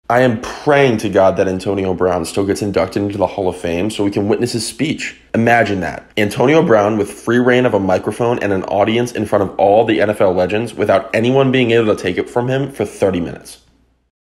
I am praying to God that Antonio Brown still gets inducted into the Hall of Fame so we can witness his speech. Imagine that. Antonio Brown with free reign of a microphone and an audience in front of all the NFL legends without anyone being able to take it from him for 30 minutes.